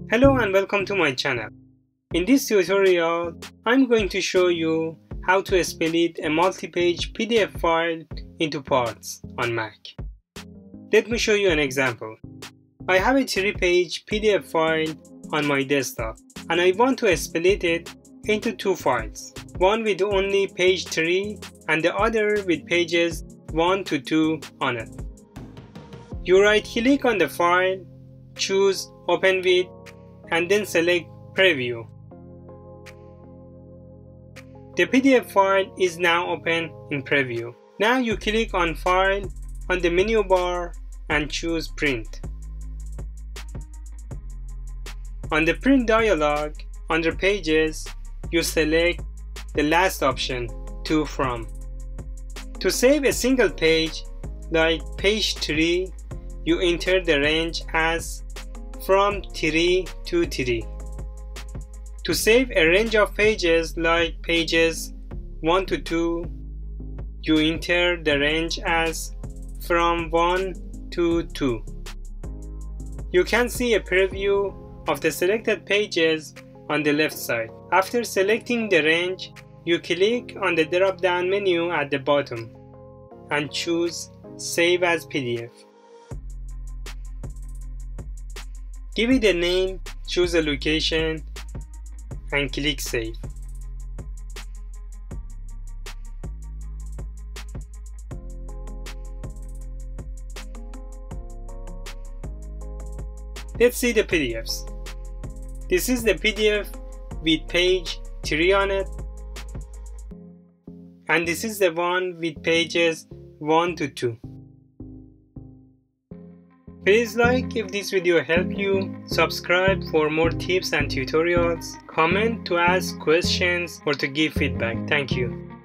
Hello and welcome to my channel. In this tutorial, I'm going to show you how to split a multi-page PDF file into parts on Mac. Let me show you an example. I have a 3-page PDF file on my desktop and I want to split it into two files, one with only page 3 and the other with pages 1 to 2 on it. You right-click on the file, choose Open With, and then select Preview. The PDF file is now open in Preview. Now you click on File on the menu bar and choose Print. On the Print dialog, under Pages, you select the last option, To From. To save a single page, like page 3, you enter the range as from 3 to 3. To save a range of pages like pages 1 to 2, you enter the range as from 1 to 2. You can see a preview of the selected pages on the left side. After selecting the range, you click on the drop-down menu at the bottom and choose Save as PDF. Give it a name, choose a location, and click Save. Let's see the PDFs. This is the PDF with page 3 on it, and this is the one with pages 1 to 2. Please like if this video helped you, subscribe for more tips and tutorials, comment to ask questions or to give feedback. Thank you.